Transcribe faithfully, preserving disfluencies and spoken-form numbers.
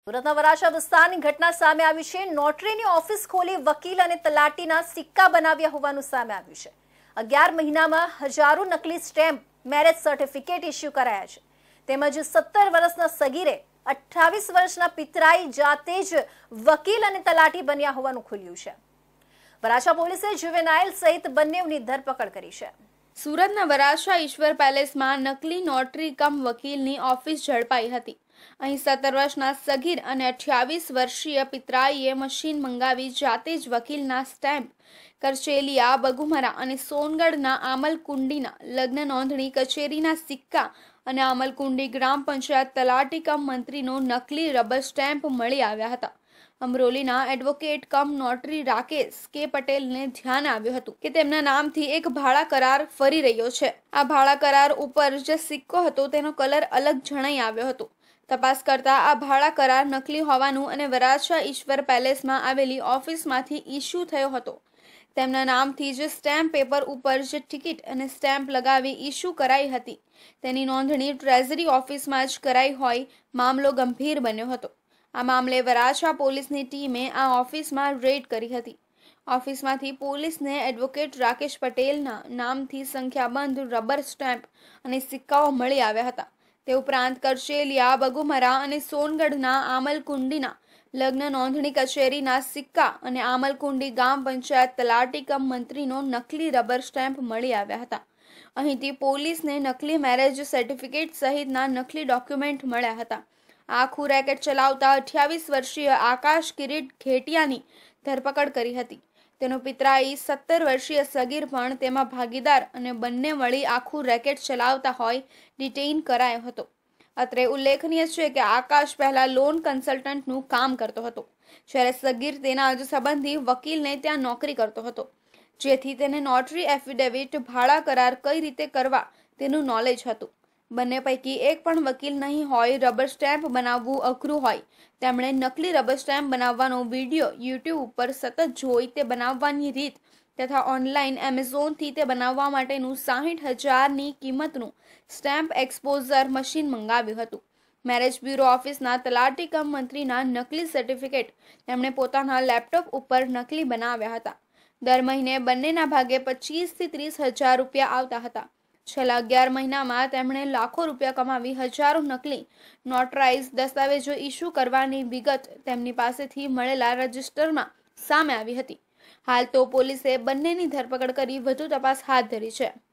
સુરતના વરાછા વિસ્તારની ઘટના સામે આવી છે। નોટરીની ઓફિસ ખોલી વકીલ અને તલાટીના સિક્કા બનાવ્યા હોવાનું સામે આવ્યું છે। અગિયાર મહિનામાં હજારો નકલી સ્ટેમ્પ મેરેજ સર્ટિફિકેટ ઇસ્યુ કરાયા છે। તેમજ સત્તર વર્ષના સગીરે અઠ્ઠાવીસ વર્ષના પિતરાઈ જાતે જ વકીલ અને તલાટી બન્યા હોવાનું ખુલ્યું છે। વરાછા પોલીસે જુવેનાઇલ સહિત બંનેની ધરપકડ કરી છે। સુરતના વરાછા ઈશ્વર પેલેસમાં નકલી નોટરી કમ વકીલની ઓફિસ ઝડપાઈ હતી। અહીં સત્તર વર્ષના સગીર અને અઠ્યાવીસ વર્ષીય પિતરાઈએ મશીન મંગાવી જાતે જ વકીલના સ્ટેમ્પ, કરચેલિયા, બગુમરા અને સોનગઢના આમલકુંડીના લગ્ન નોંધણી કચેરીના સિક્કા અને આમલકુંડી ગ્રામ પંચાયત તલાટી કમ મંત્રીનો નકલી રબર સ્ટેમ્પ મળી આવ્યા હતા। અમરોલીના advocate cum notary Rakesh K પટેલને ધ્યાન આવ્યું હતું કે તેમના નામથી એક ભાડા કરાર ફરી રહ્યો છે। આ ભાડા કરાર ઉપર જે સિક્કો હતો તેનો કલર અલગ જણાઈ આવ્યો હતો। તપાસ કરતા આ ભાડા કરાર નકલી હોવાનું અને વરાછા ઈશ્વર પેલેસમાં આવેલી ઓફિસમાંથી ઇસ્યુ થયો હતો। તેમના નામથી જે સ્ટેમ્પ પેપર ઉપર જે ટિકિટ અને સ્ટેમ્પ લગાવી ઇસ્યુ કરાઈ હતી તેની નોંધણી ટ્રેઝરી ઓફિસમાં જ કરાઈ હોય મામલો ગંભીર બન્યો હતો। આ મામલે વરાછા પોલીસની ટીમે આ ઓફિસમાં રેડ કરી હતી। ઓફિસમાંથી પોલીસને એડવોકેટ રાકેશ પટેલના નામથી સંખ્યાબંધ રબર સ્ટેમ્પ અને સિક્કાઓ મળી આવ્યા હતા। તે ઉપરાંત કરચેલિયા, બગુમરા અને સોનગઢના આમલકુંડીના લગ્ન નોંધણી કચેરીના સિક્કા અને આમલકુંડી ગામ પંચાયત તલાટી કમ મંત્રીનો નકલી રબર સ્ટેમ્પ મળી આવ્યા હતા। અહીંથી પોલીસને નકલી મેરેજ સર્ટિફિકેટ સહિતના નકલી ડોક્યુમેન્ટ મળ્યા હતા। આખું રેકેટ ચલાવતા અઠ્યાવીસ વર્ષીય આકાશ કિરીટ ઘેટિયાની ધરપકડ કરી હતી। તેનો પિતરાઈ સત્તર વર્ષીય સગીર પણ તેમાં ભાગીદાર અને બંને મળી આખું રેકેટ ચલાવતા હોય ડિટેઇન કરાયો હતો। અત્રે ઉલ્લેખનીય છે કે આકાશ પહેલા લોન કન્સલ્ટન્ટનું કામ કરતો હતો, જ્યારે સગીર તેના જ સંબંધી વકીલને ત્યાં નોકરી કરતો હતો, જેથી તેને નોટરી એફિડેવિટ, ભાડા કરાર કઈ રીતે કરવા તેનું નોલેજ હતું। બંને પૈકી એક પણ વકીલ નહીં હોય, રબર સ્ટેમ્પ બનાવવું અઘરું હોય તેમણે નકલી રબર સ્ટેમ્પ બનાવવાનો વિડીયો યુટ્યુબ ઉપર સતત જોઈ તે બનાવવાની રીત તથા ઓનલાઈન એમેઝોનથી તે બનાવવા માટેનું સાહીઠ હજારની કિંમતનું સ્ટેમ્પ એક્સપોઝર મશીન મંગાવ્યું હતું। મેરેજ બ્યુરો ઓફિસના તલાટી કમ મંત્રીના નકલી સર્ટિફિકેટ તેમણે પોતાના લેપટોપ ઉપર નકલી બનાવ્યા હતા। દર મહિને બંનેના ભાગે પચીસથી ત્રીસ હજાર રૂપિયા આવતા હતા। છેલ્લા અગિયાર મહિનામાં તેમણે લાખો રૂપિયા કમાવી હજારો નકલી નોટરાઇઝ દસ્તાવેજો ઇસ્યુ કરવાની વિગત તેમની પાસેથી મળેલા રજિસ્ટરમાં સામે આવી હતી। હાલ તો પોલીસે બંનેની ધરપકડ કરી વધુ તપાસ હાથ ધરી છે।